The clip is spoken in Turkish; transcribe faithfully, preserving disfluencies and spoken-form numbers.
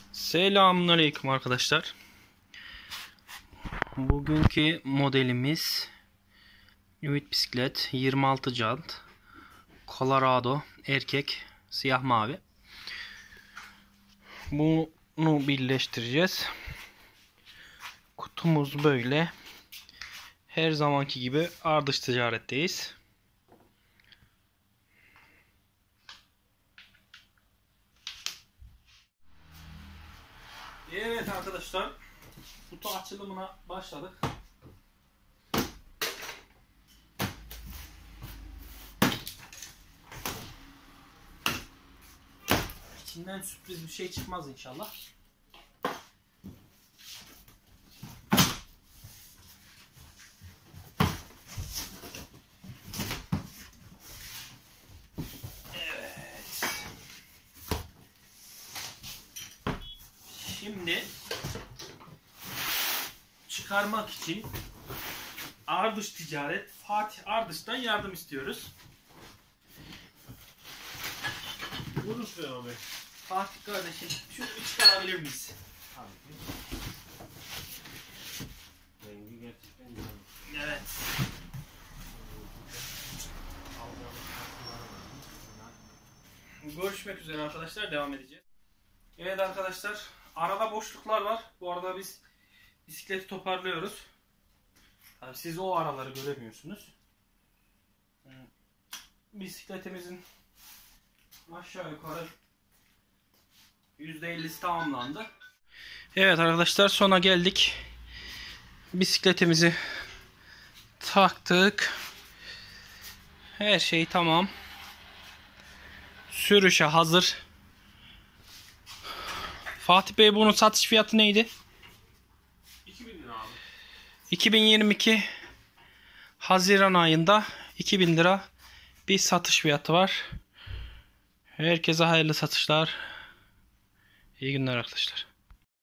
Selamünaleyküm arkadaşlar. Bugünkü modelimiz Ümit bisiklet yirmi altı jant Colorado erkek siyah mavi. Bunu birleştireceğiz. Kutumuz böyle. Her zamanki gibi ardış ticaretteyiz. Evet arkadaşlar, kutu açılımına başladık. İçinden sürpriz bir şey çıkmaz inşallah. Evet. Şimdi çıkarmak için Ardış Ticaret Fatih Ardış'tan yardım istiyoruz. Buyurun Süleyman Bey. Fatih kardeşim, şunu bir çıkarabilir miyiz? Tabii ki. Rengi gerçekten güzel. Evet. Görüşmek üzere arkadaşlar, devam edeceğiz. Evet arkadaşlar, arada boşluklar var. Bu arada biz bisikleti toparlıyoruz. Tabii siz o araları göremiyorsunuz. Bisikletimizin aşağı yukarı yüzde ellisi tamamlandı. Evet arkadaşlar, sona geldik. Bisikletimizi taktık. Her şey tamam. Sürüşe hazır. Fatih Bey, bunun satış fiyatı neydi? iki bin lira abi. iki bin yirmi iki Haziran ayında iki bin lira bir satış fiyatı var. Herkese hayırlı satışlar. İyi günler arkadaşlar.